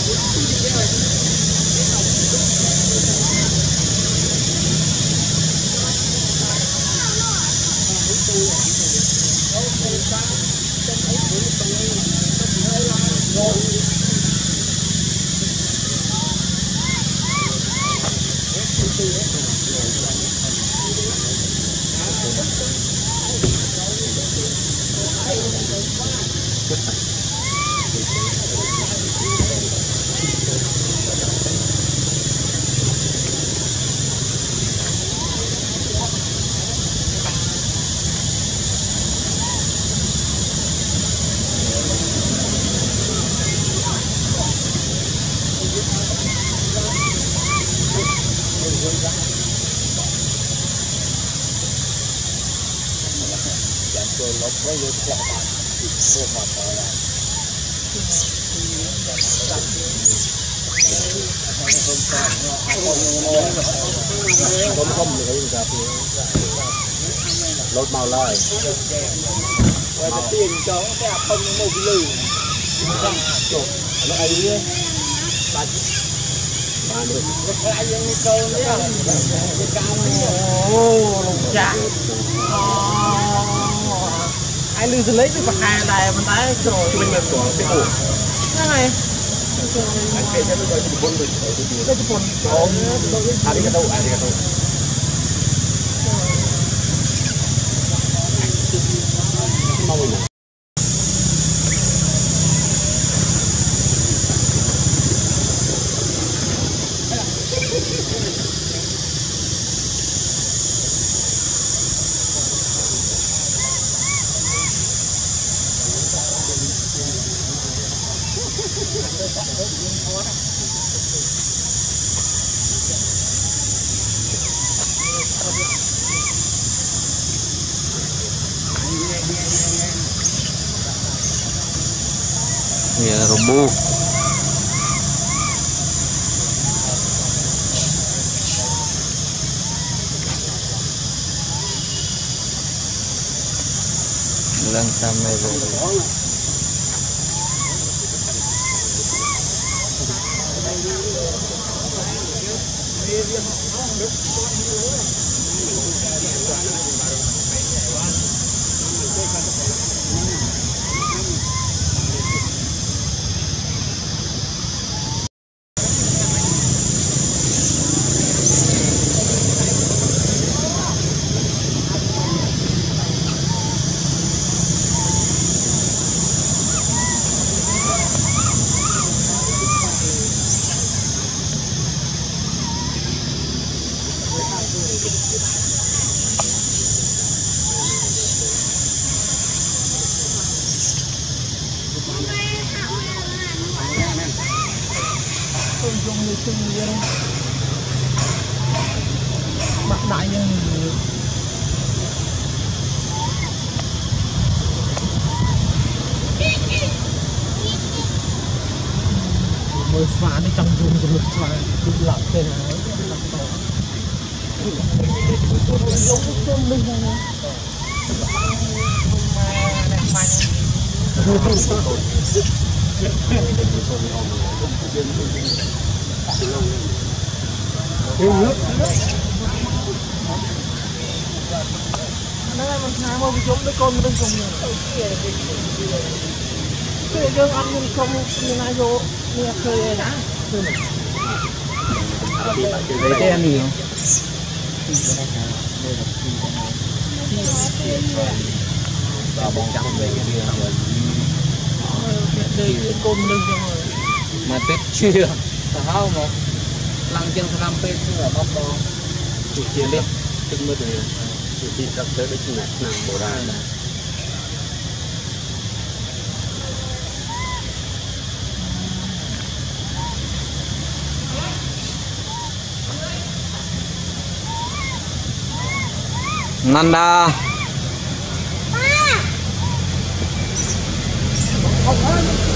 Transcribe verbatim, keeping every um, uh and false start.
lột màu lại rồi cái tiền cho cái không một cái lư nó ấy nhé ba ba được cái gì câu đấy à cái cao ô lục chả ai lư lấy cái bạc hai này mình thấy rồi mình là của cái ổ cái này anh kể cho tôi coi cái bốn mươi cái bốn à đi cái đâu à đi cái đâu ya roboh lang sampai roboh mặt đại nhân mới phá đi trong vùng của lực phá đi lặng thế này giống cái mình này nó là mình hai mươi chúng đứa con bên cùng cái dương ăn nhưng không như này vô như chơi đã lấy cái ăn nhiều và bọn trắng về cái kia rồi đây cái côn lưng rồi mà tết chưa sao mà lăng chân năm tết là bóc đó chủ chiến đi từng mưa từ chủ chiến các tới đấy chính là nàng bồ ra Nanda Không